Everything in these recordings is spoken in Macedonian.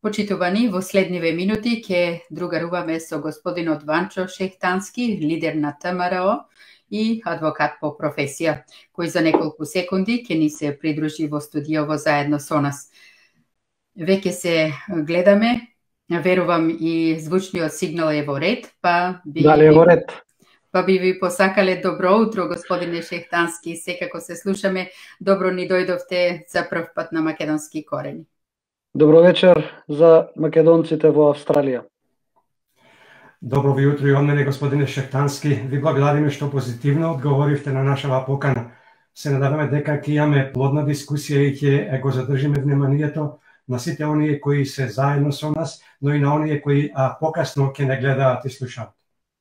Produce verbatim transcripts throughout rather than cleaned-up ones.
Почитувани, во следниве минути ќе другаруваме со господинот Ванчо Шехтански, лидер на Т М Р О и адвокат по професија, кој за неколку секунди ќе ни се придружи во студиово заедно со нас. Веќе се гледаме, верувам и звучниот сигнал е во ред, па би... Дали е во ред? Па би ви посакале добро утро, господине Шехтански. Секако се слушаме. Добро ни дојдовте за прв пат на Македонски корени. Добро вечер за македонците во Австралија. Добро ви утро и од мене, господине Шехтански. Ви благодариме што позитивно одговоривте на нашава покана. Се надаваме дека ќе имаме плодна дискусија и ќе го задржиме вниманието на сите оние кои се заедно со нас, но и на оние кои а, покасно ќе не гледаат и слушаат.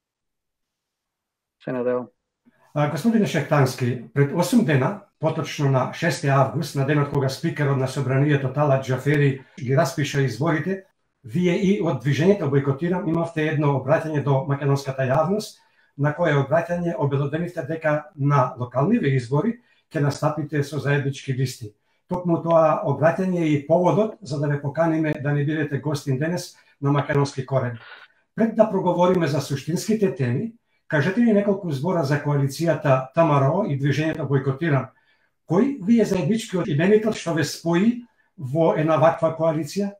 Се надевам. Господине Шехтански, пред осум дена, поточно на шести август, на денот кога спикерот на собранието Талат Џафери ги распиша изборите, вие и од движењето Бојкотирам имавте едно обраќање до македонската јавност, на кое обраќање обелоденивте дека на локалниве избори ќе настапите со заеднички листи. Токму тоа обраќање и поводот за да ве поканиме да не бидете гостин денес на Македонски корен. Пред да проговориме за суштинските теми, кажете ни неколку збора за коалицијата Т М Р О и движењето Бојкотирам. Кој ви е заедничкиот именител што ве спои во една ваква коалиција?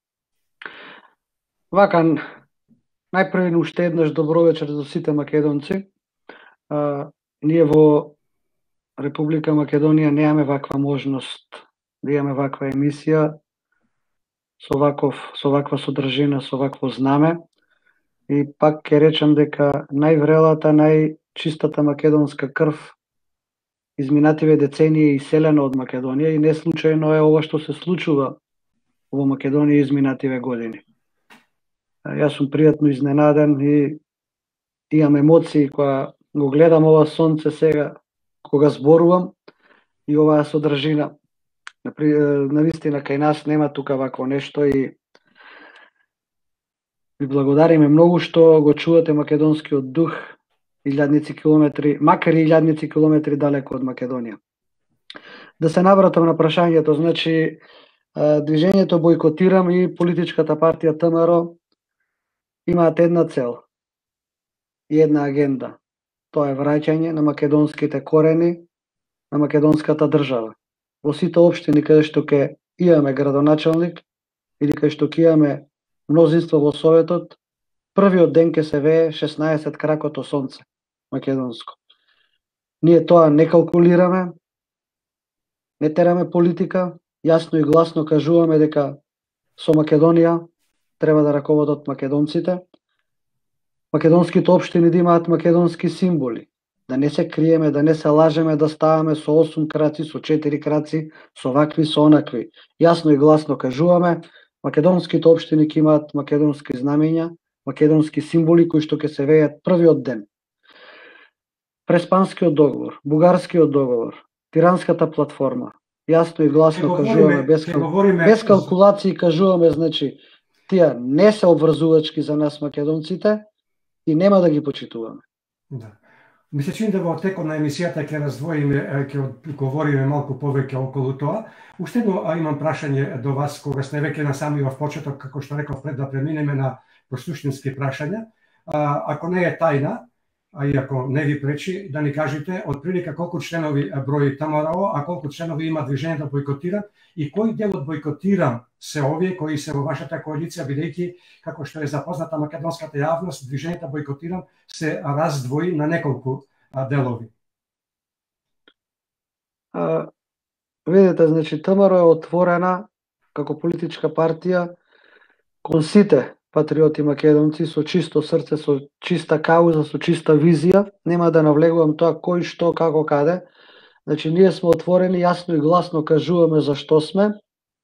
Вака, најпрви уште еднаш добро вечер за сите македонци. А, ние во Република Македонија немаме ваква можност да имаме ваква емисија со ваков со ваква содржина, со вакво знаме. И пак ќе речам дека најврелата, најчистата македонска крв изминативе децении е иселена од Македонија и не случајно е ова што се случува во Македонија изминативе години. Јас сум пријатно изненаден и имам емоции кога го гледам ова сонце сега, кога зборувам и оваа содржина. Навистина кај нас нема тука вакво нешто и ви благодариме многу што го чувате македонскиот дух илјадници километри, макар и илјадници километри далеко од Македонија. Да се навратам на прашањето, значи движењето Бојкотирам и политичката партија Т М Р О имаат една цел и една агенда. Тоа е враќање на македонските корени, на македонската држава. Во сите општини каде што ќе имаме градоначалник или каде што ќе имаме мнозинство во Советот, првиот ден ќе се вее шеснаесет кракото сонце македонско. Ние тоа не калкулираме, не тераме политика, јасно и гласно кажуваме дека со Македонија треба да раководат македонците. Македонските општини да имаат македонски символи, да не се криеме, да не се лажеме, да ставаме со осум краци, со четири краци, со вакви, со онакви. Јасно и гласно кажуваме, македонските општини ќе имаат македонски знамења, македонски символи кои што ќе се вејат првиот ден. Преспанскиот договор, бугарскиот договор, тиранската платформа, јасно и гласно кажуваме, без, без калкулации кажуваме, значи, тие не се обврзувачки за нас македонците и нема да ги почитуваме. Да. Ми се чини да во текот на емисијата ќе раздвоиме, ќе говориме малку повеќе околу тоа. Уште едно имам прашање до вас, кога сте веќе на самиот почеток, како што реков, пред да преминеме на посуштински прашања. А, ако не е тајна, а и ако не ви пречи, да ни кажете отприлика колку членови брои Т М Р О, а колку членови има движењето Бојкотирам и кој дел од Бојкотирам се овие кои се во вашата коалиција, бидејќи, како што е запозната македонската јавност, движењето Бојкотирам се раздвои на неколку делови. А, видите, значи Т М Р О е отворена како политичка партија кон сите патриоти македонци со чисто срце, со чиста кауза, со чиста визија. Нема да навлегувам тоа кој, што, како, каде. Значи, ние сме отворени, јасно и гласно кажуваме за што сме.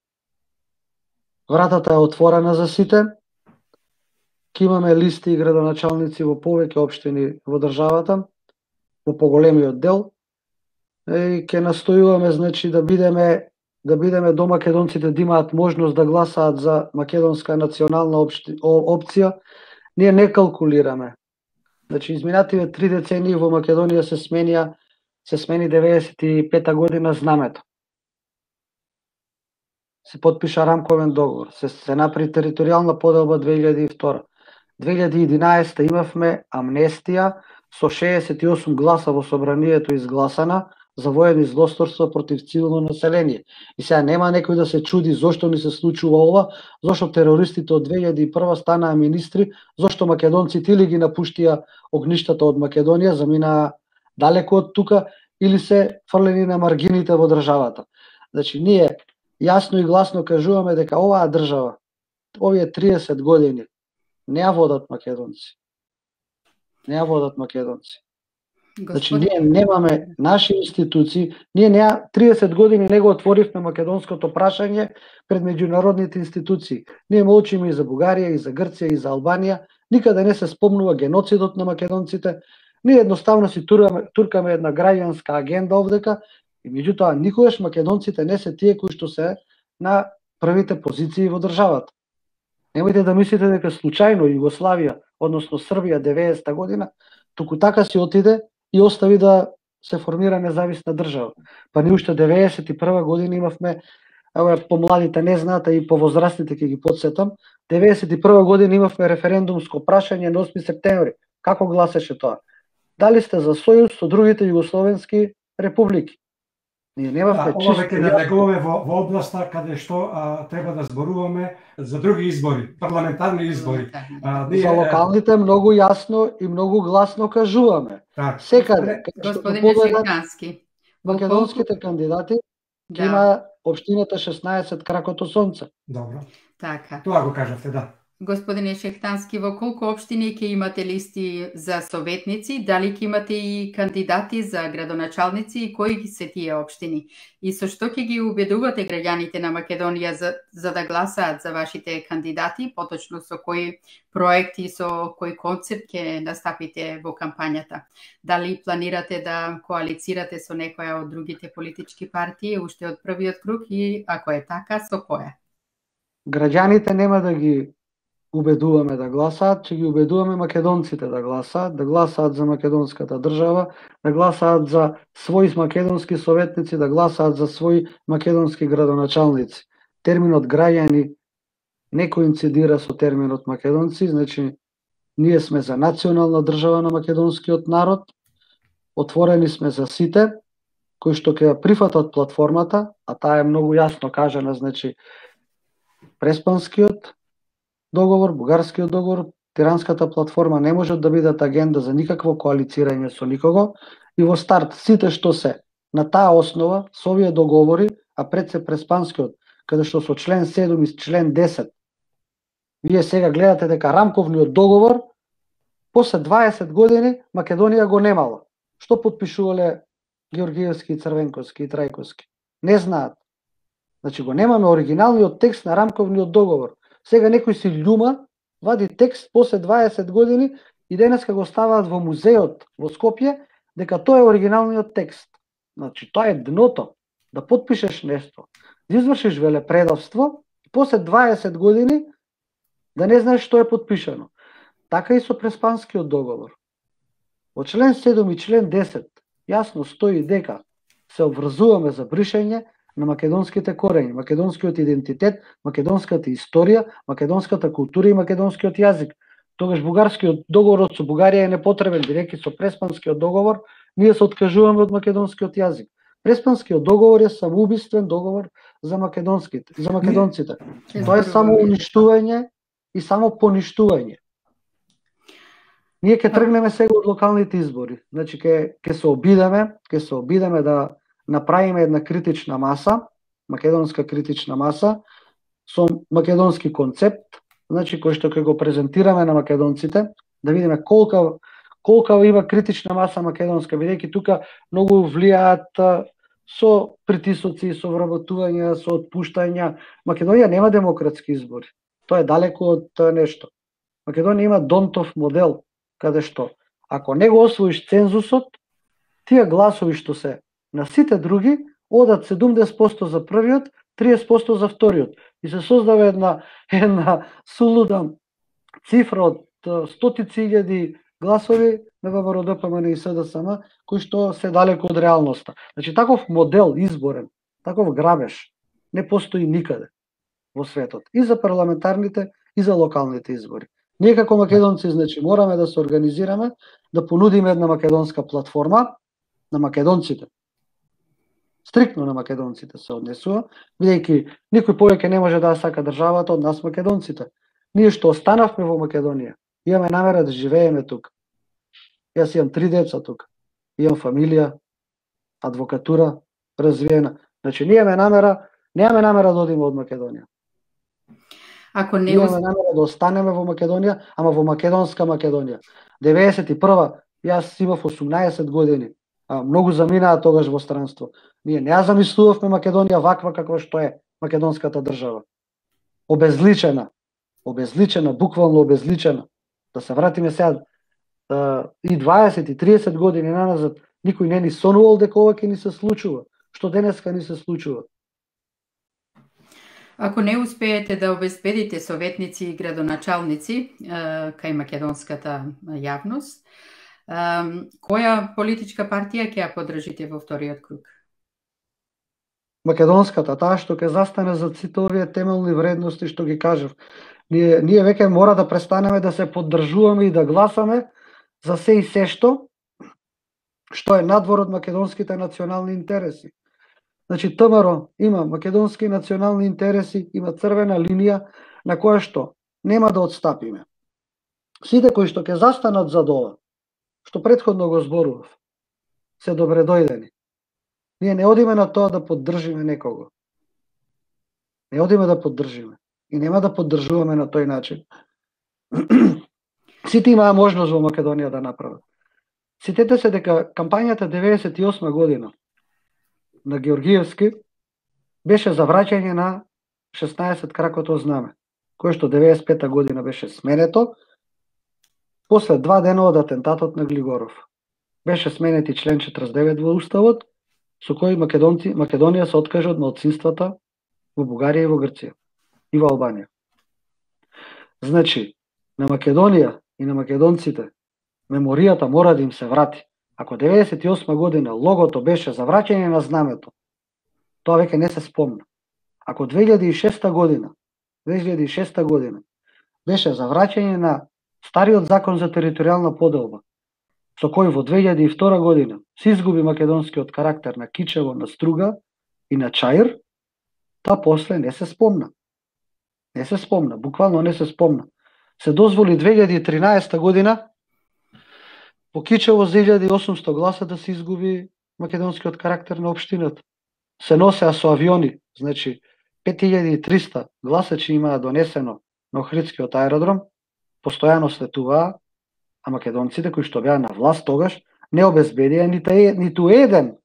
Вратата е отворена за сите. Ке имаме листи и градоначалници во повеќе општини во државата, во поголемиот дел. И ќе настојуваме, значи, да бидеме да бидеме до македонците да имаат можност да гласаат за македонска национална општи, опција. Ние не калкулираме. Значи, изминативе три децении во Македонија се сменија, се смени деветдесет и пета година знамето. се потпиша рамковен договор, се, се направи територијална поделба две илјади и втора. две илјади и единаесета имавме амнестија со шеесет и осум гласа во собранието изгласана за воени злосторства против цивилно население. И сега нема некој да се чуди зошто ни се случува ова, зошто терористите од две илјади и прва станаа министри, зошто македонците или ги напуштија огништата од Македонија, заминаа далеко од тука, или се фрлени на маргините во државата. Значи, ние јасно и гласно кажуваме дека оваа држава, овие триесет години, не ја водат македонци. Не ја водат македонци. Значи, ние немаме наши институции, ние не триесет години не го отворивме македонското прашање пред меѓународните институции. Ние молчиме и за Бугарија, и за Грција, и за Албанија, никаде не се спомнува геноцидот на македонците. Ние едноставно си туркаме, туркаме една граѓанска агенда овдека, и меѓутоа никогаш македонците не се тие кои што се на првите позиции во државата. Немојте да мислите дека случајно Југославија, односно Србија деветдесета година, туку така си отиде и остави да се формира независна држава. Па ние уште деветдесет и прва година имавме, ево помладите не знаат, и повозрастните ќе ги потсетам, деветдесет и прва година имавме референдумско прашање на осми септември. Како гласеше тоа? Дали сте за сојуз со другите југословенски републики? Ние немавме чисто. Ова веќе да влегуваме во, во областа каде што а, треба да зборуваме за други избори, парламентарни избори. А, ние... За локалните многу јасно и многу гласно кажуваме. Так. Секаде, господин Шехтански, македонските кандидати да. Има општината шеснаесет кракото сонце. Добро. Така. Тоа го кажавте, да. Господине Шехтански, во колку општини ќе имате листи за советници? Дали ќе имате и кандидати за градоначалници и кои се тие општини? И со што ќе ги убедувате граѓаните на Македонија за, за да гласаат за вашите кандидати, поточно со кои проекти, со кој концепт ќе настапите во кампањата? Дали планирате да коалицирате со некоја од другите политички партии уште од првиот круг и ако е така, со која? Граѓаните нема да ги убедуваме да гласаат, че ги убедуваме македонците да гласаат, да гласаат за македонската држава, да гласаат за своји македонски советници, да гласаат за своји македонски градоначалници. Терминот граѓани не коинцидира со терминот македонци, значи ние сме за национална држава на македонскиот народ, отворени сме за сите, кои што ќе ја прифатат платформата, а таа е многу јасно кажана, значи Преспанскиот договор, Бугарскиот договор, Тиранската платформа не можат да бидат агенда за никакво коалицирање со никого, и во старт сите што се на таа основа, со овие договори, а пред се Преспанскиот, каде што со член седум и член десет, вие сега гледате дека рамковниот договор, после дваесет години Македонија го немала. Што подпишувале Георгиевски, Црвенковски и Трајковски? Не знаат. Значи го немаме оригиналниот текст на рамковниот договор. Сега некој си љума, вади текст после дваесет години и денеска го ставаат во музеот во Скопје дека тоа е оригиналниот текст. Значи тоа е дното, да потпишеш нешто, да извршиш велепредавство и после дваесет години да не знаеш што е потпишано. Така и со Преспанскиот договор. Во член седум и член десет јасно стои дека се обврзуваме за бришење на македонските корени, македонскиот идентитет, македонската историја, македонската култура и македонскиот јазик. Тогаш бугарскиот договор со Бугарија е непотребен, бидејќи со Преспанскиот договор ние се откажуваме од македонскиот јазик. Преспанскиот договор е самоубиствен договор за македонските, за македонците. Тоа е само уништување и само поништување. Ние ќе тргнеме сега од локалните избори. Значи ќе ќе се обидеме, ќе се обидеме да направиме една критична маса, македонска критична маса, со македонски концепт, значи кој што ќе го презентираме на македонците, да видиме колка колка има критична маса македонска, бидејќи тука многу влијаат со притисоци, со вработувања, со отпуштања. Македонија нема демократски избори. Тоа е далеко од нешто. Македонија има Донтов модел, каде што ако не го освоиш цензусот, тие гласови што се на сите други одат седумдесет проценти за првиот, триесет проценти за вториот. И се создава една, една сулуда цифра од стотици илјади гласови на ВМРО Д П М Н и С Д С М, кои што се далеко од реалноста. Значи, таков модел изборен, таков грабеж, не постои никаде. во светот, и за парламентарните, и за локалните избори. Ние како македонци, значи, мораме да се организираме, да понудиме една македонска платформа на македонците. Стриктно на македонците се однесува, бидејќи никој повеќе не може да сака државата од нас македонците. Ние што останавме во Македонија, имаме намера да живееме тука. Јас имам три деца тука, имам фамилија, адвокатура развиена. Значи, ние имаме намера, немаме намера да одиме од Македонија. Ако не имаме намера да останеме во Македонија, ама во македонска Македонија. деветдесет и прва, јас имав осумнаесет години, а многу заминаа тогаш во странство. Ние не ја замислувавме Македонија ваква каква што е македонската држава. Обезличена, обезличена, буквално обезличена. Да се вратиме сега и дваесет и триесет години наназад, никој не ни сонувал дека ова ќе ни се случува, што денеска ни се случува. Ако не успеете да обезбедите советници и градоначалници кај македонската јавност, која политичка партија ќе ја поддржите во вториот круг? Македонската, таа што ќе застане за сите овие темелни вредности што ги кажав. Ние, ние веќе мора да престанеме да се поддржуваме и да гласаме за се и се што, што е надвор од македонските национални интереси. Значи, ТМРО има македонски национални интереси, има црвена линија на која што нема да отстапиме. Сите кои што ќе застанат за ова, што претходно го зборував, се добре дојдени. Ние не одиме на тоа да поддржиме некого. Не одиме да поддржиме. И нема да поддржуваме на тој начин. Сите имаа можност во Македонија да направат. Сетете се дека кампањата деветдесет и осма година на Георгиевски беше за враќање на шеснаесет кракото знаме, кое што деветдесет и пета година беше сменето, после два дена од атентатот на Глигоров. Беше сменет и член четрдесет и девет во Уставот, со кој Македонци, Македонија се откажа од малцинствата во Бугарија и во Грција и во Албанија. Значи, на Македонија и на македонците меморијата мора да им се врати. Ако деветдесет и осма година логото беше за враќање на знамето, тоа веќе не се спомна. Ако две илјади и шеста година, две илјади и шеста година беше за враќање на стариот закон за територијална поделба, со кој во две илјади и втора година се изгуби македонскиот карактер на Кичево, на Струга и на Чаир, тоа после не се спомна. Не се спомна, буквално не се спомна. Се дозволи две илјади и тринаесета година по Кичево за илјада и осумсто гласа да се изгуби македонскиот карактер на општината. Се носеа со авиони, значи пет илјади и триста гласачи имаа донесено на Охридскиот аеродром, постојано слетуваа, а македонците кои што беа на власт тогаш не обезбедија ниту, ниту еден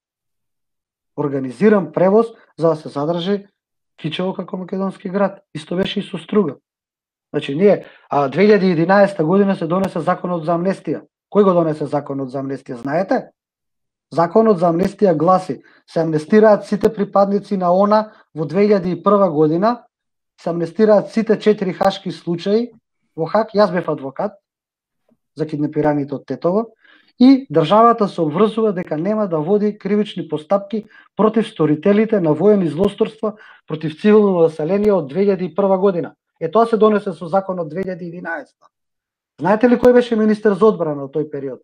организиран превоз за да се задржи Кичево како македонски град. Исто беше и со Струга. Значи ние, а две илјади и единаесета година се донесе законот за амнестија. Кој го донесе законот за амнестија, знаете? Законот за амнестија гласи: се амнестираат сите припадници на ОНА во две илјади и прва година, се амнестираат сите четири хашки случаи во Хаг, јас бев адвокат за киднапираните од Тетово, и државата се обврзува дека нема да води кривични постапки против сторителите на воени злосторства против цивилно население од две илјади и прва година. Е, тоа се донесе со законот две илјади и единаесета. Знаете ли кој беше министер за одбрана од тој период?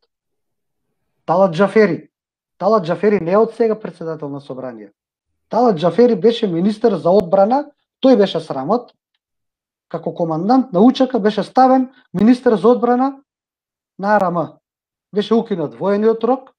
Талат Џафери. Талат Џафери не е од сега председател на собрание. Талат Џафери беше министер за одбрана, тој беше срамот. Како командант на УЧК беше ставен министер за одбрана на АРМ. Беше укинат воениот рок.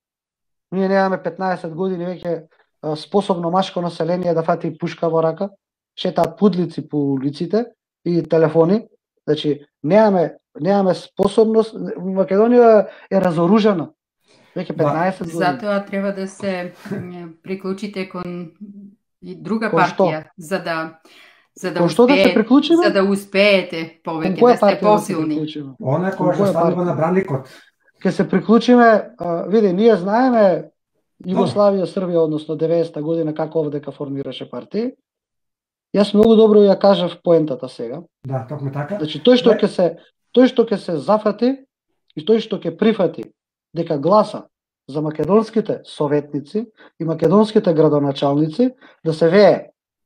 Ние немаме петнаесет години веќе способно машко население да фати пушка во рака. Шетаат пудлици по улиците и телефони. Значи, немаме, немаме способност. Македонија е разоружена. Веќе петнаесет години. Затоа треба да се приклучите кон друга кон партија, што? за да за да Кон што да се успее, приклучиме? за да успеете повеќе Кон која да сте партија да се посилни. приклучиме? Она Кон која што која станува партија? на браникот. Ке се приклучиме, а, види, ние знаеме Југославија, Србија, односно деветдесета година како овдека формираше партии. Јас многу добро ја кажав поентата сега. Да, токму така. Значи тој што Не. ќе се тој што ќе се зафати и тој што ќе прифати дека гласа за македонските советници и македонските градоначалници да се вее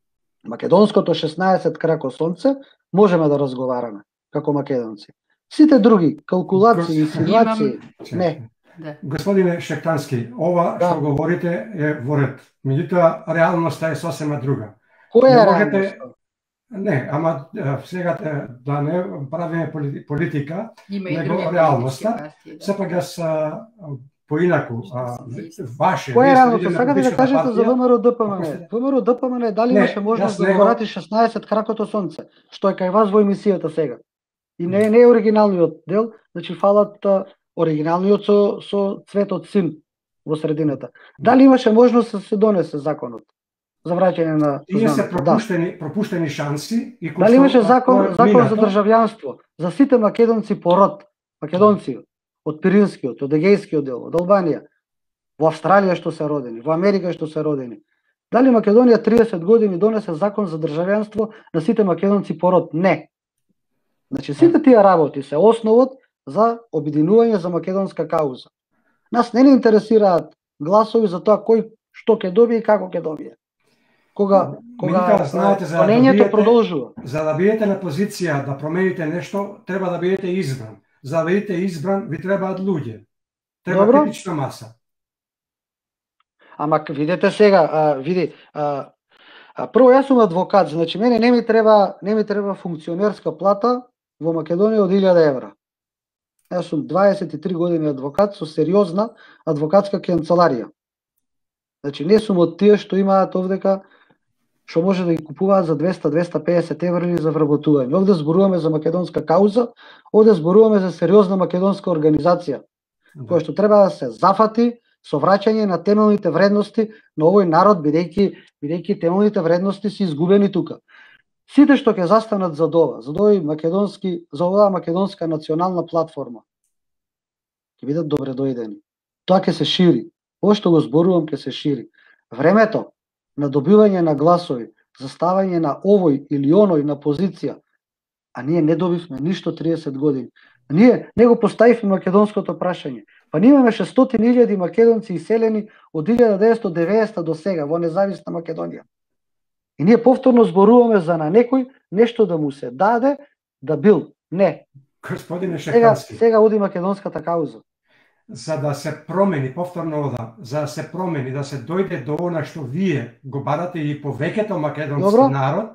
Македонското шеснаесет крако сонце можеме да разговараме како македонци. Сите други калкулации, инсинуации, не. Да. Господине Шептански, ова да. што говорите е во ред. Меѓутоа реалноста е сосема друга. Која е реалноста? Не, ама сега да не правиме политика, има него реалноста. Сепак јас поинаку, ваше... Која е реалноста? Сакате да кажете за ВМРО ДПМН? ВМРО ДПМН дали имаше можност да го врати шеснаесет кракото сонце, што е кај вас во емисијата сега? И не, не е оригиналниот дел, значи фалат оригиналниот со, со цветот син во средината. Дали имаше можност да се донесе законот за враќање на Тие се пропуштени, да. пропуштени шанси и дали имаше закон, закон за државјанство за сите македонци по род, македонци од Пиринскиот, од Егејскиот дел, од Албанија, во Австралија што се родени, во Америка што се родени. Дали Македонија триесет години донесе закон за државјанство на сите македонци по род? Не. Значи сите тие работи се основот за обединување за македонска кауза. Нас не ни интересираат гласови за тоа кој што ќе добие и како ќе добие. Кога кога гонењето продолжува. За да бидете на позиција да промените нешто, треба да бидете избран. За да бидете избран, ви требаат луѓе. Треба критична маса. Ама видете сега, а, види, а, а, прво јас сум адвокат, значи мене не ми треба, не ми треба функционерска плата во Македонија од илјада евра. Јас сум дваесет и три години адвокат со сериозна адвокатска канцеларија. Значи не сум од тие што имаат овдека што може да ги купуваат за двеста до двеста и песет евра или за вработување. Овде зборуваме за македонска кауза, овде зборуваме за сериозна македонска организација, која што треба да се зафати со враќање на темелните вредности на овој народ, бидејќи бидејќи темелните вредности се изгубени тука. Сите што ќе застанат за ова, за овој македонски, за оваа македонска национална платформа, ќе бидат добре дојдени. Тоа ќе се шири. Ова што го зборувам ќе се шири. Времето на добивање на гласови, за ставање на овој или оној на позиција, а ние не добивме ништо триесет години. Ние не го поставивме македонското прашање. Па ние имаме шестстотини илјади македонци иселени од илјада деветстотини и деветдесета до сега во независна Македонија. И ние повторно зборуваме за на некој нешто да му се даде да бил. Не. Господине Шептански. Сега, сега оди македонската кауза. За да се промени повторно ода, за да се промени, да се дојде до она што вие го барате и повеќето македонски Добро. народ,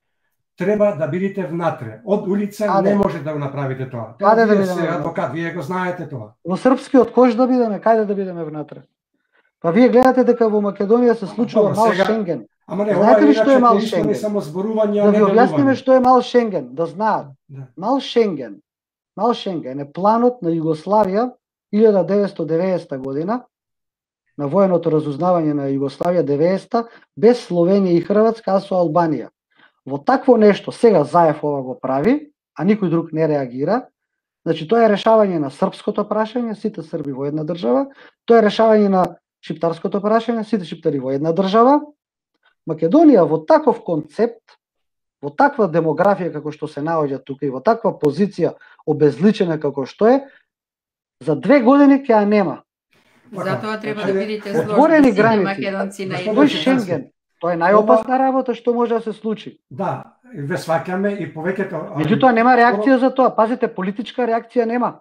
треба да бидете внатре. Од улица Аде. не може да го направите тоа. Тоа Аде вие да сте адвокат, вие го знаете тоа. Во српскиот кош да бидеме, каде да бидеме внатре? Па вие гледате дека во Македонија се случува Добро, мал сега... Шенген. Ама не, знаете ли што е мал Шенген? Не само зборување, да ви објасниме што е мал Шенген, да знаат. Да. Мал Шенген. Мал Шенген е планот на Југославија илјада деветстотини и деветдесета година, на военото разузнавање на Југославија деветдесета, без Словенија и Хрватска, а со Албанија. Во такво нешто сега Заев ова го прави, а никој друг не реагира. Значи тоа е решавање на српското прашање, сите срби во една држава, тоа е решавање на шиптарското прашање, сите шиптари во една држава. Македонија во таков концепт, во таква демографија како што се наоѓа тука и во таква позиција обезличена како што е, за две години ќе ја нема. Затоа треба да бидете сложни сите македонци на едно. Шенген, тоа е најопасна работа што може да се случи. Да, ве сваќаме и повеќето. Меѓутоа нема реакција за тоа. Пазите, политичка реакција нема.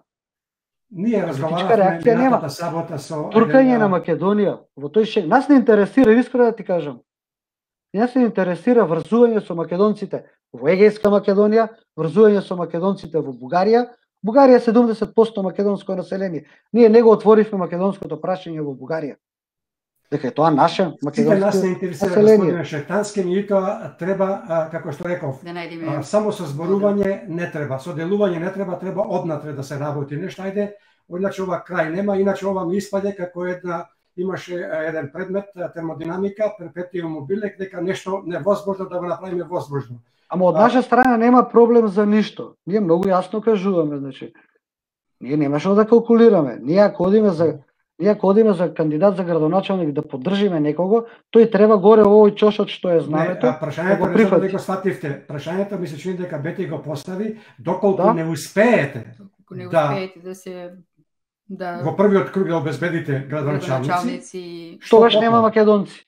Ние разговаравме минатата сабота со туркање на Македонија во тој Шенген. Нас не интересира, искрено да ти кажам. Нас не интересира врзување со македонците во Егејска Македонија, врзување со македонците во Бугарија. Бугарија е седумдесет проценти македонско население. Ние не го отворивме македонското прашање во Бугарија. Дека е тоа наше македонско население. Нас не интересира господине Шептански, меѓутоа треба, како што реков, да само со зборување не треба, со делување не треба, треба однатре да се работи нешто. Ајде, иначе ова крај нема, иначе ова ми испаде како една имаше еден предмет термодинамика, перпетиум мобиле, дека нешто невозможно да го направиме возможно. Ама од наша страна нема проблем за ништо. Ние многу јасно кажуваме, значи. Ние немаше да калкулираме. Ние ако одиме за ние ако одиме за кандидат за градоначалник да поддржиме некого, тој треба горе овој чошот што е знамето. Не, прашањето не знам дека свативте. Прашањето ми се чини дека Бети го постави доколку да? не успеете. Доколку не успеете да, да се да во првиот круг да обезбедите градоначалници. Тогаш нема македонци.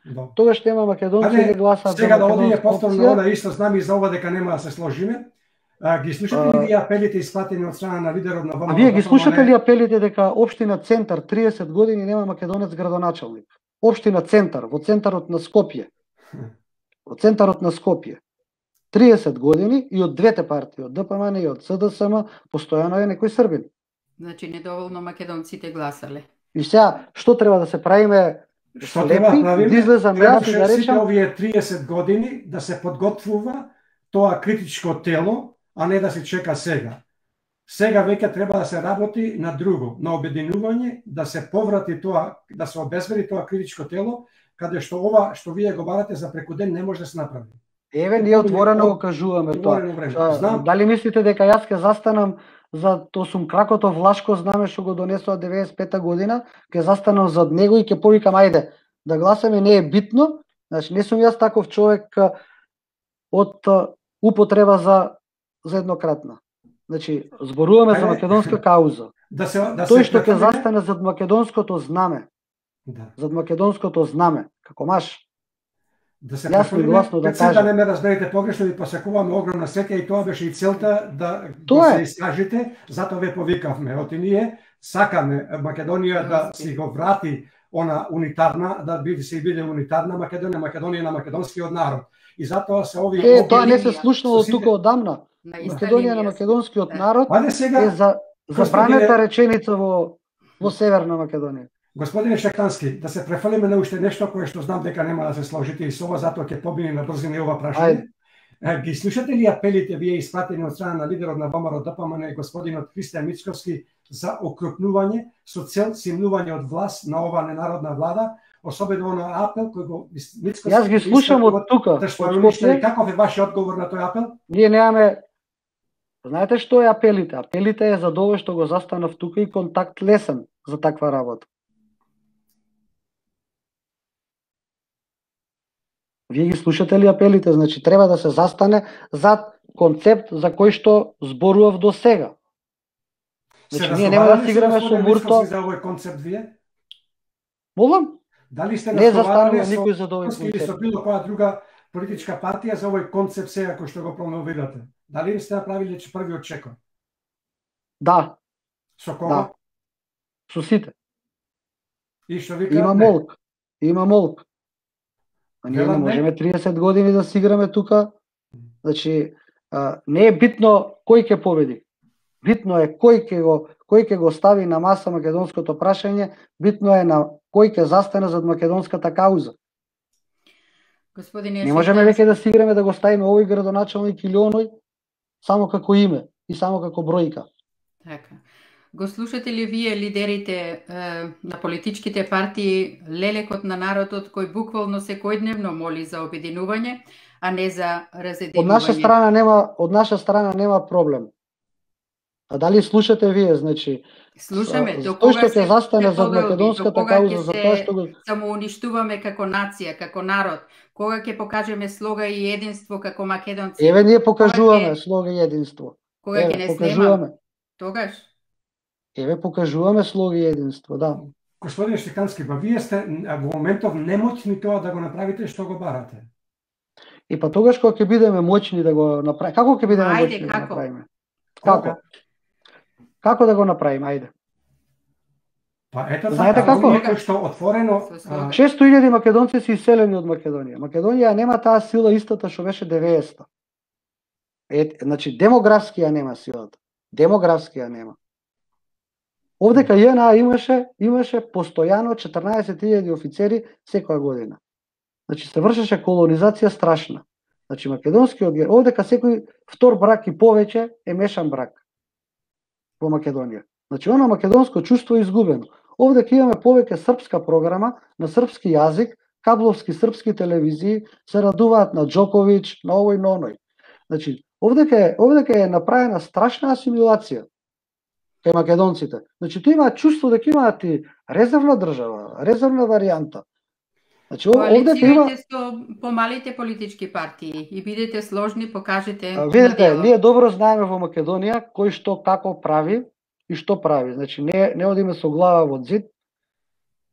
Да. Тогаш нема македонци да гласаат за сега да одиме македонска повторно опција. она исто знаме и за ова дека нема да се сложиме. А, ги слушате ли вие апелите испратени од страна на лидерот на ВМРО? А вие ги слушате ли апелите дека општина Центар триесет години нема македонец градоначалник? Општина Центар во центарот на Скопје. Во центарот на Скопје. триесет години и од двете партии, од ДПМН и од СДСМ, постојано е некој србин. Значи недоволно македонците гласале. И сега што треба да се правиме? Што треба да правиме? Да излезам јас и да сите речам овие триесет години да се подготвува тоа критичко тело, а не да се чека сега. Сега веќе треба да се работи на друго, на обединување, да се поврати тоа, да се обезбеди тоа критичко тело, каде што ова што вие го барате за преку ден не може да се направи. Еве, ние отворено го кажуваме тоа. Знам. Дали мислите дека јас ќе застанам за осум кракото влашко знаме што го донесува деветдесет и пета година, ќе застанам зад него и ќе повикам ајде да гласаме, не е битно. Значи не сум јас таков човек од употреба за за еднократна. Значи зборуваме за македонска кауза. Да се да Тој се што ќе застане зад македонското знаме. Да. Зад македонското знаме, како маш. Да се Јасно и гласно да кажам. кажам. Да не ме разберете погрешно, ви посакуваме огромна среќа и тоа беше и целта да Тоа да се е. искажете, затоа ве повикавме. Оти ние сакаме Македонија да си го врати она унитарна, да биде се биде унитарна Македонија, Македонија на македонскиот народ. И затоа се овие Е, тоа не се слушнало тука одамна. На иста Македонија на линија. македонскиот Да. народ Ајде сега, е за господине- забранета реченица во во Северна Македонија. господине Шехтански, да се префалиме на уште нешто кое што знам дека нема да се сложите и со ова, затоа ќе побини на брзина и ова прашање. Е, Ги слушате ли апелите вие испратени од страна на лидерот на ВМРО ДПМН господинот Христијан Мицковски за окрупнување со цел симнување од власт на ова ненародна влада, особено на апел кој го Мицковски Јас ги слушам од тука, да што од ја уништи. Скопје. Каков е вашиот одговор на тој апел? Ние немаме. Знаете што е апелите? Апелите е за дово што го застанав тука и контакт лесен за таква работа. Вие ги слушате ли апелите? Значи треба да се застане зад концепт за кој што зборував до сега. Значи ние нема да си играме со мурто. За овој концепт вие? Молам? Дали сте Не разговарали застанува со никој за овој Мицковски или со концепт. било која друга политичка партија за овој концепт сега кој што го промовирате? Дали сте направиле че првиот чекор? Да, Со кого? да. Со сите. И што вика? Има не. молк. Има молк. А ние не Велам не. можеме триесет години да си играме тука. Значи, а, не е битно кој ќе победи. Битно е кој ќе го кој ќе го стави на маса македонското прашање, битно е на кој ќе застане зад македонската кауза. Господине Не можеме Шехтански, веќе да си играме да го ставиме овој градоначалник или оној само како име и само како бројка. Така. Го слушате ли вие лидерите е, на политичките партии лелекот на народот кој буквално секојдневно моли за обединување, а не за разединување? Од наша страна нема, од наша страна нема проблем. А дали слушате вие, значи, Слушаме, а, до тој кога што се ќе застане ќе за поделби, македонската до кога кауза, ќе за се тоа што го самоуништуваме како нација, како народ, кога ќе покажеме слога и единство како македонци, еве ние покажуваме Кога ќе- слога и единство. кога ќе Еве не покажуваме. снемам, тогаш Еве покажуваме слога и единство, да. Господине Штекански, ба вие сте во моментов немоćни тоа да го направите што го барате. И па тогаш кога ќе бидеме моćни да го направиме, како ќе бидеме Ајде, моćни да го како? направиме? Кога? Како? Како да го направиме, ајде? Па ето Знаете така, како? овие кои што отворено Со слога. а, шестои илјади македонци се иселени од Македонија. Македонија нема таа сила истата што беше деветдесета. Е, значи демографски ја нема силата. Демографски ја нема. Овдека ЈНА имаше имаше постојано четрнаесет илјади офицери секоја година. Значи се вршеше колонизација страшна. Значи македонскиот гер, овдека секој втор брак и повеќе е мешан брак во Македонија. Значи она македонско чувство е изгубено. Овдека имаме повеќе српска програма на српски јазик, кабловски српски телевизии се радуваат на Џоковиќ, на овој, на оној. Значи овдека е, овдека е направена страшна асимилација кај македонците. Значи тој имаат чувство дека имаат и резервна држава, резервна варијанта. Значи овдека има Коалицирајте со помалите политички партии и бидете сложни, покажете А, на видите, дело. ние добро знаеме во Македонија кој што како прави и што прави. Значи не не одиме со глава во зид.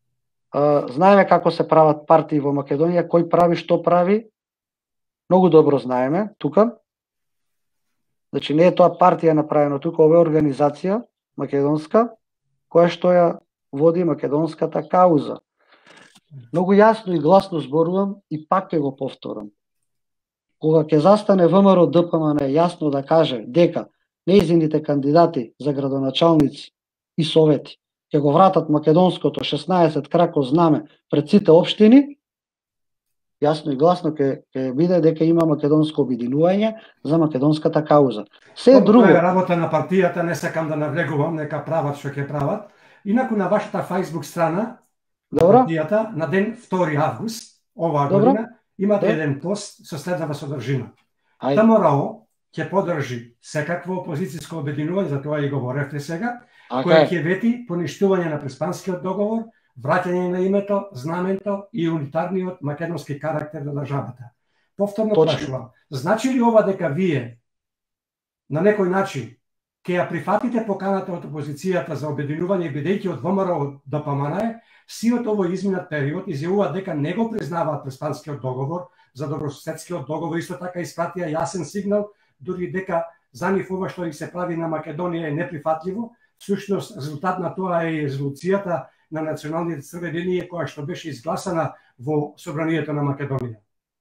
Знаеме како се прават партии во Македонија, кој прави, што прави. Многу добро знаеме тука. Значи не е тоа партија направено тука, ова е организација македонска која што ја води македонската кауза. Многу јасно и гласно зборувам и пак ќе го повторам. Кога ќе застане ВМРО Д П М Н јасно да каже дека нејзините кандидати за градоначалници и совети ќе го вратат македонското шеснаесет крако знаме пред сите општини, јасно и гласно ќе ќе биде дека има македонско обединување за македонската кауза. Се друго е работа на партијата, не сакам да навлегувам, нека прават што ќе прават. Инаку на вашата Facebook страна на партијата на ден втори август оваа година имате Добро. еден пост со следнава содржина. Т М Р О ќе подржи секакво опозицијско обединување, за тоа и говоревте сега, okay. кој ќе вети поништување на Преспанскиот договор, враќање на името, знамето и унитарниот македонски карактер на државата. Повторно прашувам, значи ли ова дека вие на некој начин ќе ја прифатите поканата од опозицијата за обединување, бидејќи од ВМРО Д П М Н сиот овој изминат период изјавува дека не го признаваат Преспанскиот договор, за добрососедскиот договор, исто така испратија јасен сигнал, дури дека за нив ова што и се прави на Македонија е неприфатливо. Всушност, резултат на тоа е резолуцијата на националните црвени линии која што беше изгласана во Собранието на Македонија.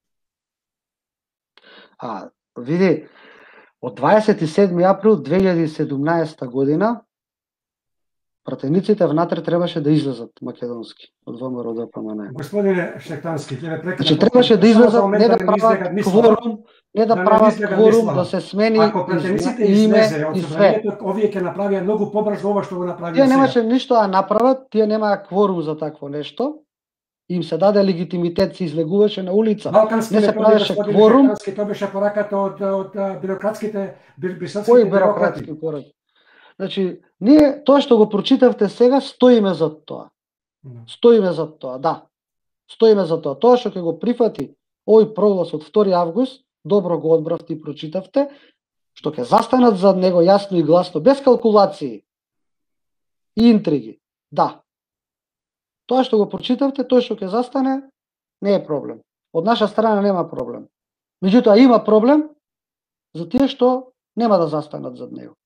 А, види, од дваесет и седми април две илјади и седумнаесета година пратениците внатре требаше да излезат македонски од ВМРО Д П М Н. Господине Шектански, ќе ве прекинам. Значи требаше да излезат, не да прават кворум, не да прават кворум, да се смени ако пратениците излезе од Собранието, овие ќе направија многу побрзо ова што го направија сега. Тие немаше ништо да направат, тие немаа кворум за такво нешто. Им се даде легитимитет, се излегуваше на улица. Балкански не се правеше кворум. Тоа беше пораката од од бюрократските бриселските Кои бюрократски пораки? Значи, ние тоа што го прочитавте сега, стоиме за тоа. Стоиме за тоа, да. Стоиме за тоа. Тоа што ќе го прифати овој проглас од втори август, добро го одбравте и прочитавте, што ќе застанат за него јасно и гласно, без калкулации и интриги. Да. Тоа што го прочитавте, тоа што ќе застане, не е проблем. Од наша страна нема проблем. Меѓутоа има проблем за тие што нема да застанат зад него.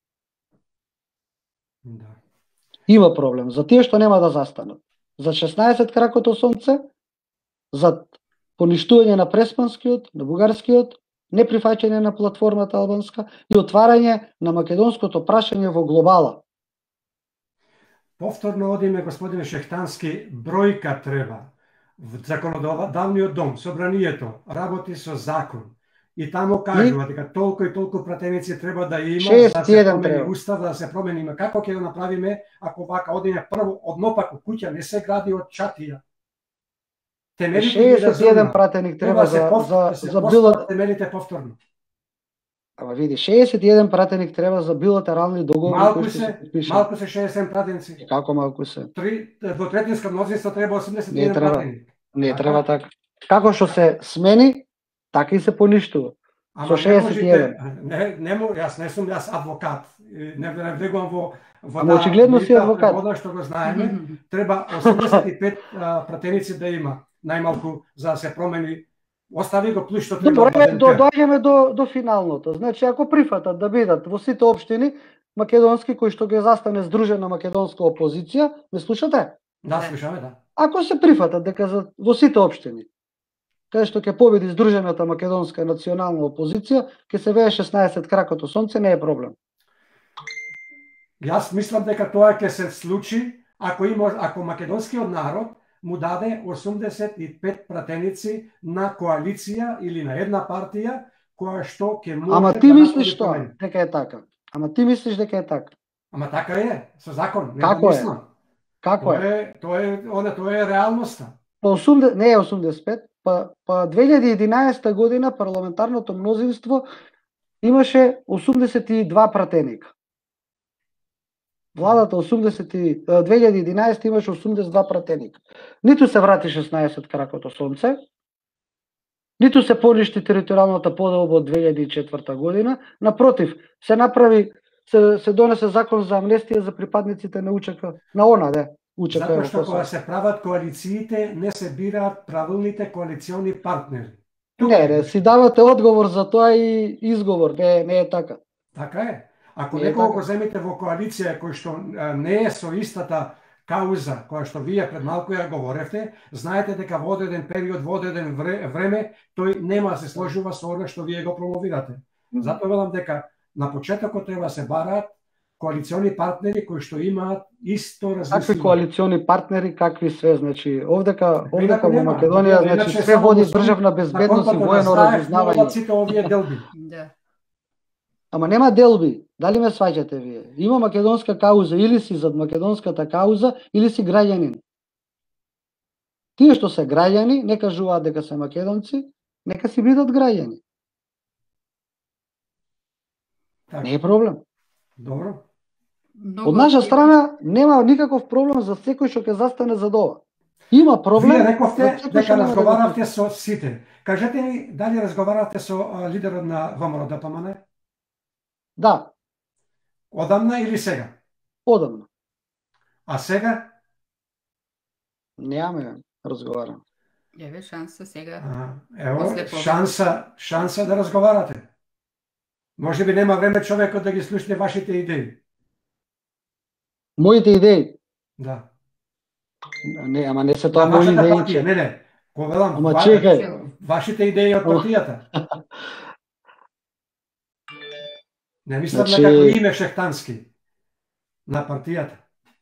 Да. Има проблем за тие што нема да застанат. За шеснаесет кракото сонце, за поништување на Преспанскиот, на бугарскиот, неприфаќање на платформата албанска и отварање на македонското прашање во глобала. Повторно одиме, господине Шехтански, бројка треба. В законодавниот дом, Собранието, работи со закон. И таму кажува дека толку и толку пратеници треба да има за да се промени устав, да се промени. Како ќе го направиме ако вака одиме прво од Нопаку, куќа не се гради од чатија. шеесет и еден пратеник треба за за за било темелите повторно. Ама види, шеесет и еден пратеник треба за билатерални договори. Малку се, малку се шеесет пратеници. Како малку се? Три двотретинско мнозинство треба осумдесет и еден пратеник. Не треба така. Како што се смени, така и се поништува. Со шеесет и еден. Не, не, јас не сум јас адвокат. Не не влегувам во во Ама очигледно си адвокат. Вода што го знаеме, треба осумдесет и пет пратеници да има најмалку за да се промени. Остави го плюс што треба. Добре, до доаѓаме до до финалното. Значи ако прифатат да бидат во сите општини македонски кои што ги застане Здружена македонска опозиција, ме слушате? Да, слушаме, да. Ако се прифатат дека за во сите општини каде што ќе победи Здружената македонска национална опозиција, ќе се вее шеснаесет кракото сонце, не е проблем. Јас мислам дека тоа ќе се случи ако има ако македонскиот народ му даде осумдесет и пет пратеници на коалиција или на една партија која што ќе може. Ама ти да мислиш што? Дека е така. Ама ти мислиш дека е така. Ама така е, со закон, не Како да е? мислам. Како е? Тоа е, тоа е, тоа е реалноста. Па осумдесет, не е осумдесет и пет, па па две илјади и единаесета година парламентарното мнозинство имаше осумдесет и два пратеника. Владата осумдесет и две илјади и единаесета имаше осумдесет и два пратеника. Ниту се врати шеснаесет кракото сонце, ниту се поништи територијалната поделба од две илјади и четврта година, напротив, се направи се се донесе закон за амнестија за припадниците на УЧК, на ОНА, де, УЧК Затоа во што кога Косово. се прават коалициите, не се бираат правилните коалициони партнери. Не, не, си давате одговор за тоа и изговор, не, не е така. Така е. Ако Не е некого така. го земите во коалиција кој што а, не е со истата кауза која што вие пред малку ја говоревте, знаете дека во одреден период, во одреден време, тој нема да се сложува со она што вие го промовирате. Затоа велам дека на почетокот треба се бараат коалициони партнери кои што имаат исто размислување. Какви коалициони партнери, какви све, значи овдека, овдека во нема. Македонија, Иначе значи само се води го државна безбедност и на воено знаеш разузнавање. сите овие делби. Да. Ама нема делби. Дали ме сваќате вие? Има македонска кауза, или си зад македонската кауза, или си граѓанин. Тие што се граѓани, не кажуваат дека се македонци, нека си бидат граѓани. Так. Не е проблем. Добро. Многу Од наша активни. страна нема никаков проблем за секој што ќе застане за ова. Има проблем. Вие рековте за секој што дека нема да го разговаравте со сите. Кажете ми, дали разговаравте со а, лидерот на ВМРО Д П М Н? Да, Одамна или сега? одамна. А сега? Немаме разговарам. Еве шанса сега. А, ево, После победата. шанса, шанса да разговарате. Може би нема време човекот да ги слушне вашите идеи. Моите идеи. Да. Не, ама не се На тоа мои вашата идеи. партија, не, не. Ко велам, Ама ва- чекај. вашите идеи од партијата. Не мислам Значи- на како име Шехтански. На партијата.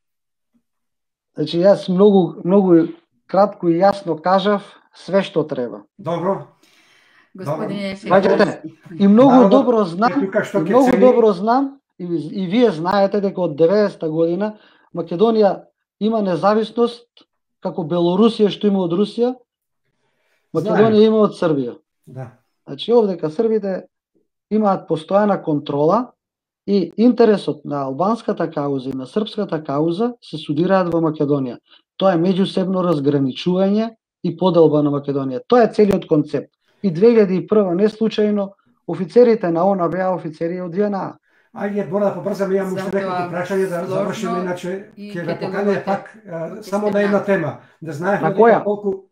Значи јас многу многу кратко и јасно кажав све што треба. Добро. Господине Сваќате? Шехтански. И многу Народот добро е знам, тука што и ќе многу цени- добро знам и, и вие знаете дека од деветдесета година Македонија има независност како Белорусија што има од Русија, Македонија Знаем. има од Србија. Да. Значи овдека србите имаат постојана контрола и интересот на албанската кауза и на српската кауза се судираат во Македонија. Тоа е меѓусебно разграничување и поделба на Македонија. Тоа е целиот концепт. И две илјади и прва не случајно офицерите на ОНА беа офицери од ЈНА. Ајде, мора да побрзаме, имам уште Затоа неколку прашања да сложно завршиме, иначе и ќе ќе ве поканеме делувате пак а, како само сте на една нас. тема. Да знаеме На дека која? колку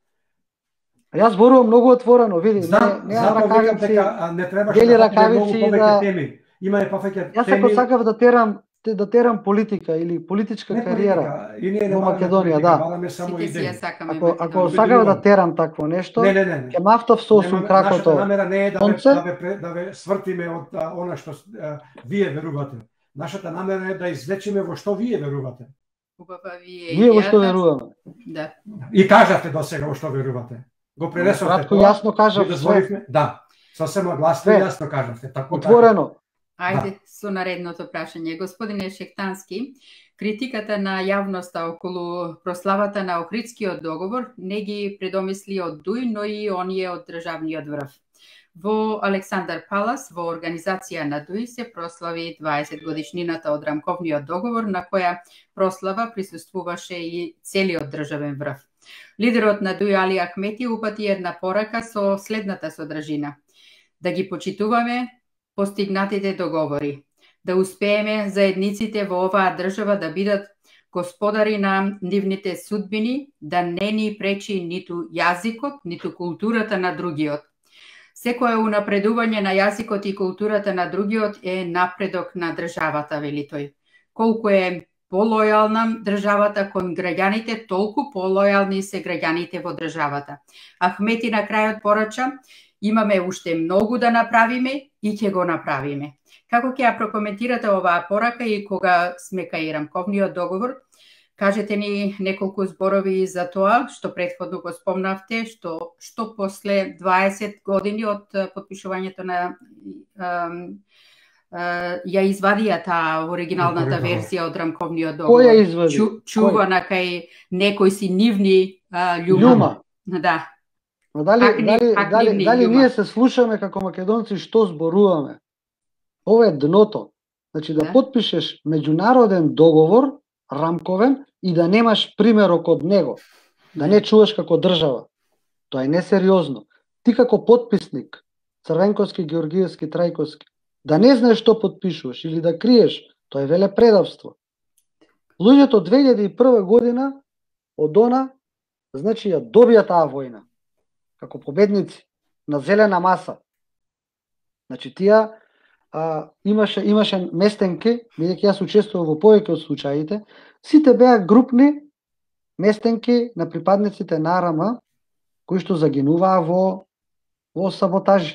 Јас зборувам многу отворено, види, знам, не, затоа немам викам ракавици. дека а, не требаше бели да фатиме многу ракавици повеќе да- теми. Имаме повеќе Јас теми. ако сакав да терам те- да терам политика или политичка Не кариера, политика, и ние не во бараме Македонија, политика, да. бараме само Сите си ја идеи. сакаме ако ако Македонија. сакав да терам такво нешто, Не, не, не. не. ќе мафтав со осум Нема- Нашата кракото. намера не е да ве, конце. да ве, пре- да ве свртиме од а, она што а, вие верувате. Нашата намера е да извлечеме во што вие верувате. Убава ви е Ние во што идејата. веруваме. Да. И кажавте до сега во што верувате. Го пренесовте Кратко тоа. јасно кажав Ви све. дозволивме? Да. Сосема гласно и Све. јасно кажавте. Тако Отворено. Ајде со наредното прашање. Господине Шехтански, критиката на јавноста околу прославата на Охридскиот договор не ги предомисли од Дуј, но и оние од државниот врв. Во Александар Палас, во организација на Дуј, се прослави дваесет годишнината од рамковниот договор, на која прослава присуствуваше и целиот државен врв. Лидерот на Дуј Али Ахмети упати една порака со следната содржина: да ги почитуваме постигнатите договори, да успееме заедниците во оваа држава да бидат господари на нивните судбини, да не ни пречи ниту јазикот, ниту културата на другиот. Секое унапредување на јазикот и културата на другиот е напредок на државата, вели тој. Колку е полојална државата кон граѓаните, толку полојални се граѓаните во државата. Ахмети на крајот порача: имаме уште многу да направиме и ќе го направиме. Како ќе ја прокоментирате оваа порака и кога сме кај рамковниот договор? Кажете ни неколку зборови за тоа што претходно го спомнавте, што што после дваесет години од подпишувањето на ам, а, ја извадија таа оригиналната Оригинална. верзија од рамковниот договор. Кој ја извади? Чу, чувана кај некои си нивни а, љума. Љума. Да. Но дали Пак ни- дали пак дали нивни дали љума. ние се слушаме како македонци што зборуваме? Ова е дното. Значи да Да. потпишеш меѓународен договор, рамковен, и да немаш примерок од него, да не чуваш како држава. Тоа е несериозно. Ти како потписник, Црвенковски, Георгиевски, Трајковски, да не знаеш што потпишуваш или да криеш, тоа е велепредавство. луѓето две илјади и прва година од она, значи ја добија таа војна како победници на зелена маса. Значи тие а, имаше имаше местенки, бидејќи јас учествував во повеќе од случаите, сите беа групни местенки на припадниците на АРМ кои што загинуваа во во саботажи.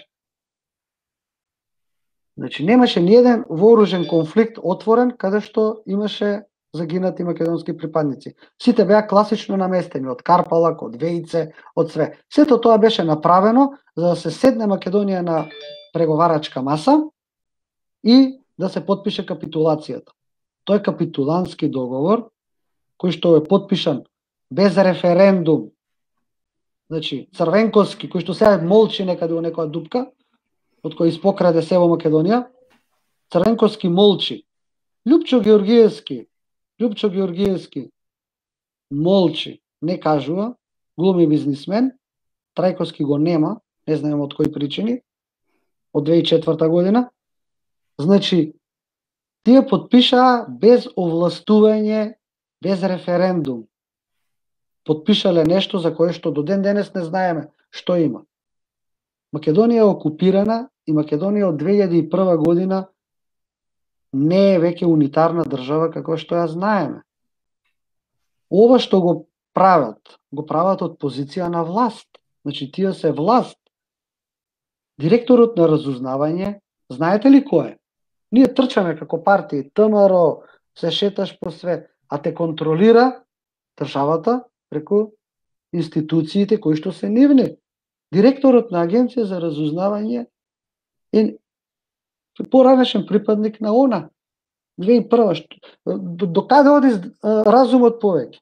Значи немаше ни еден вооружен конфликт отворен каде што имаше загинати македонски припадници. Сите беа класично наместени од Карпалак, од Вејце, од све. Сето тоа беше направено за да се седне Македонија на преговарачка маса и да се потпише капитулацијата. Тој е капитулански договор кој што е потпишан без референдум. Значи Црвенковски кој што сега молчи некаде во некоја дупка од кој испокраде се во Македонија, Црвенковски молчи. Љупчо Георгиевски, Љупчо Георгиевски молчи, не кажува, глуми бизнисмен, Трајковски го нема, не знаем од кои причини, од две илјади и четврта година. Значи, тие потпишаа без овластување, без референдум. Потпишале нешто за кое што до ден денес не знаеме што има. Македонија е окупирана и Македонија од две илјади и прва година не е веќе унитарна држава како што ја знаеме. Ова што го прават, го прават од позиција на власт. Значи тие се власт. Директорот на разузнавање, знаете ли кој е? Ние трчаме како партии, ТМРО, се шеташ по све, а те контролира државата преку институциите кои што се нивни. Директорот на Агенција за разузнавање е поранешен припадник на она. две илјади и прва. До, до каде оди разумот повеќе?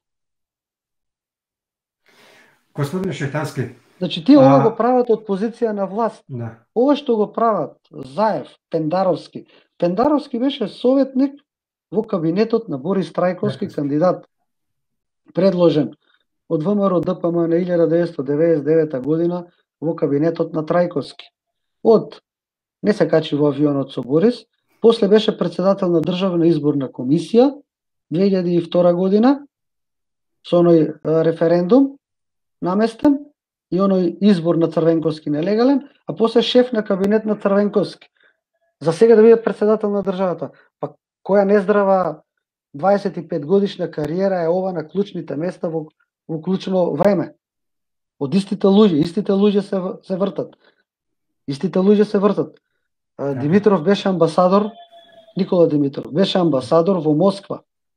Господине Шеhtански, значи тие ова го прават од позиција на власт. Да. Ова што го прават Заев, Пендаровски. Пендаровски беше советник во кабинетот на Борис Трајковски, кандидат предложен од ВМРО ДПМ на илјада деветстотини деветдесет и девета година во кабинетот на Трајковски. Од не се качи во авионот со Борис, после беше председател на Државна изборна комисија две илјади и втора година со оној референдум наместен и оној избор на Црвенковски нелегален, а после шеф на кабинет на Црвенковски. За сега да биде председател на државата. Па која нездрава дваесет и пет годишна кариера е ова на клучните места во, во клучно време? Од истите луѓе, истите луѓе се, се вртат. Истите луѓе се вртат. Димитров беше амбасадор, Никола Димитров беше амбасадор во Москва.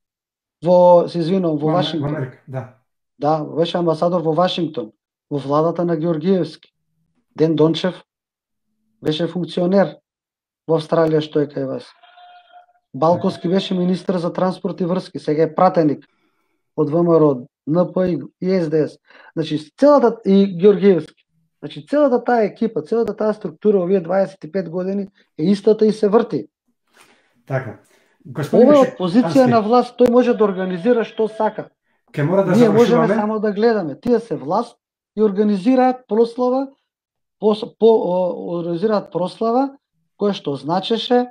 Во, се извинувам, во Вашингтон. Да. Да, беше амбасадор во Вашингтон, во владата на Георгиевски. Ден Дончев беше функционер во Австралија, што е кај вас. Балковски беше министр за транспорт и врски, сега е пратеник од ВМРО, НП и СДС. Значи, целата, и Георгиевски. Значи, целата таа екипа, целата таа структура овие дваесет и пет години е истата и се врти. Така. Господин Ова е позиција на власт, тој може да организира што сака. Ке мора да Ние можеме завршуваме. само да гледаме. Тие се власт и организираат прослава, по, по, организираат прослава која што значеше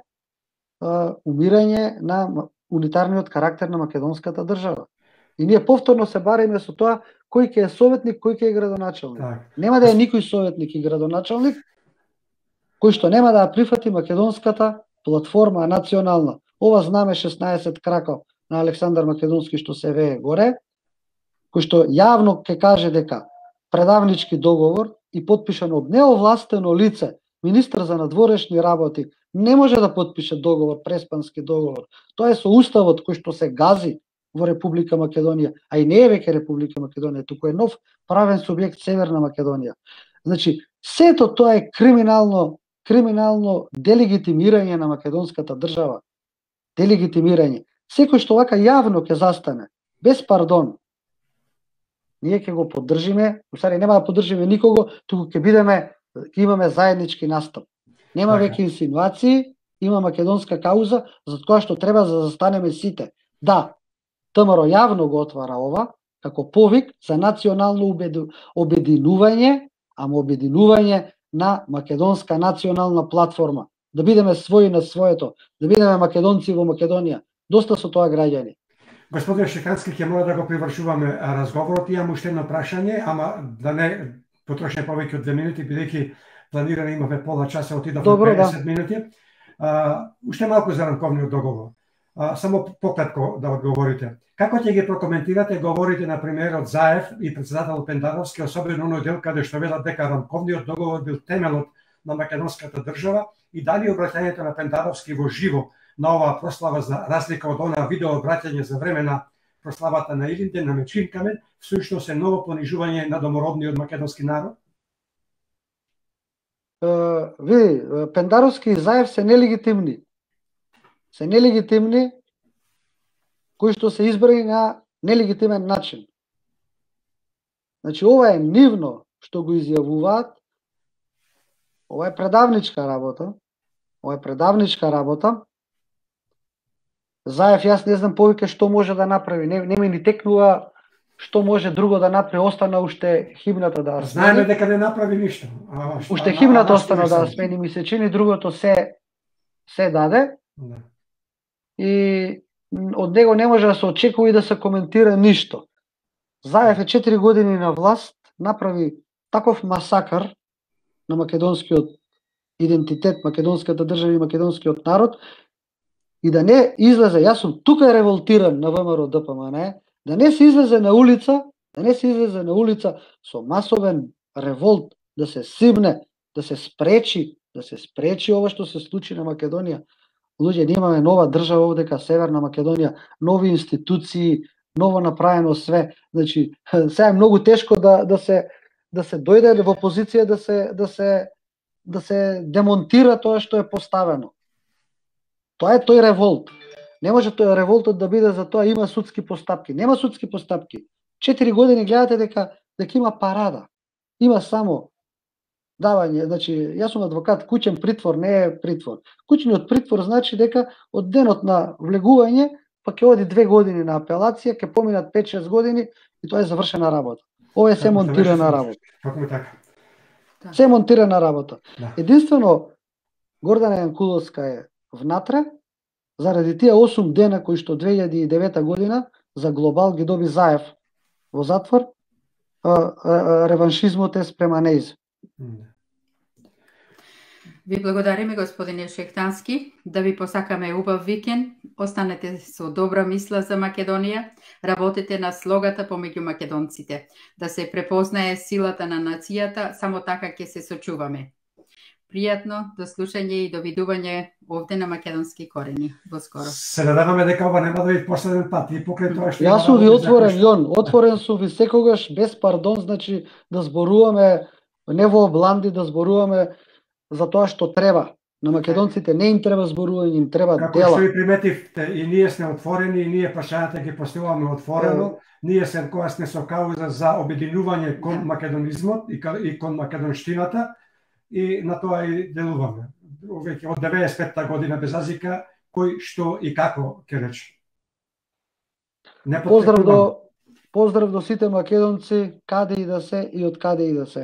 а, умирање на унитарниот карактер на македонската држава. И ние повторно се бариме со тоа кој ќе е советник, кој ќе е градоначалник. Так. Нема да е никој советник и градоначалник кој што нема да ја прифати македонската платформа национална. Ова знаме шеснаесет крака на Александар Македонски што се вее горе, кој што јавно ќе каже дека предавнички договор и потпишан од неовластено лице, министр за надворешни работи, не може да потпише договор, преспански договор. Тоа е со уставот кој што се гази во Република Македонија, а и не е веќе Република Македонија, туку е нов правен субјект Северна Македонија. Значи, сето тоа е криминално, криминално делегитимирање на македонската држава. Делегитимирање. Секој што вака јавно ќе застане, без пардон, ние ќе го поддржиме, усари нема да поддржиме никого, туку ќе бидеме, ќе имаме заеднички настап. Нема веќе инсинуации, има македонска кауза, за тоа што треба да застанеме сите. Да, ТМРО јавно го отвара ова, како повик за национално обединување, ама обединување на македонска национална платформа. Да бидеме своји на своето, да бидеме македонци во Македонија. Доста со тоа, граѓани. Господин Шехтански, ќе мора да го привршуваме разговорот. Имам уште едно прашање, ама да не потрошиме повеќе од две минути, бидејќи планирано имаме пола часа, отидовме петдесет да. минути. А, уште малку за рамковниот договор. А, само пократко да одговорите. Како ќе ги прокоментирате говорите на премиерот Заев и председател Пендаровски, особено оној дел каде што велат дека рамковниот договор бил темелот на македонската држава и дали обраќањето на Пендаровски во живо на оваа прослава, за разлика од онаа видео обраќање за време на прославата на Илинден, на Мечинкамен, всушност е ново понижување на домородниот македонски народ? Uh, види, Пендаровски и Заев се нелегитимни. Се нелегитимни кои што се избрани на нелегитимен начин. Значи, ова е нивно што го изјавуваат. Ова е предавничка работа. Ова е предавничка работа. Заев, јас не знам повеќе што може да направи. Не, не ми ни текнува што може друго да направи. Остана уште химната да смени. Знаеме дека не направи ништо. А, што, уште химната а, остана да смени. Ми се чини другото се се даде. Да. И од него не може да се очекува и да се коментира ништо. Заев е четири години на власт, направи таков масакар на македонскиот идентитет, македонската држава и македонскиот народ, и да не излезе, јас сум тука револтиран на ВМРО ДПМН, да не се излезе на улица, да не се излезе на улица со масовен револт, да се сибне, да се спречи, да се спречи ова што се случи на Македонија. Луѓе, ние имаме нова држава овдека, Северна Македонија, нови институции, ново направено све. Значи, сега е многу тешко да да се да се дојде во позиција да се да се да се демонтира тоа што е поставено. Тоа е тој револт. Не може тој револтот да биде за тоа има судски постапки. Нема судски постапки. Четири години гледате дека дека има парада. Има само давање, значи јас сум адвокат, куќен притвор не е притвор. Куќниот притвор значи дека од денот на влегување па ќе оди две години на апелација, ќе поминат пет-шест години и тоа е завршена работа. Ова е се монтирана работа. Како така? Се монтирана работа. Да. Единствено Гордана Јанкуловска е внатре заради тие осум дена кои што две илјади и девета година за Глобал ги доби Заев во затвор, реваншизмот е спрема нејз. Ви благодариме, господине Шехтански, да ви посакаме убав викенд, останете со добра мисла за Македонија, работете на слогата помеѓу македонците, да се препознае силата на нацијата, само така ќе се сочуваме. Пријатно до слушање и довидување овде на Македонски корени. Во скоро. Се надеваме дека ова нема да ви последен пат и покрај тоа што јас сум ви отворен, Јон, отворен сум ви секогаш без пардон, значи да зборуваме не во обланди, да зборуваме за тоа што треба. На македонците не им треба зборување, им треба како дела. Како што и приметивте, и ние сме отворени, и ние прашањата ги поставуваме отворено. Uh, ние се кога сме со кауза за обединување кон yeah. македонизмот и, и кон македонштината, и на тоа и делуваме. Веќе од деветдесет и петта година без азика, кој што и како ќе рече. Поздрав до поздрав до сите македонци, каде и да се и од каде и да се.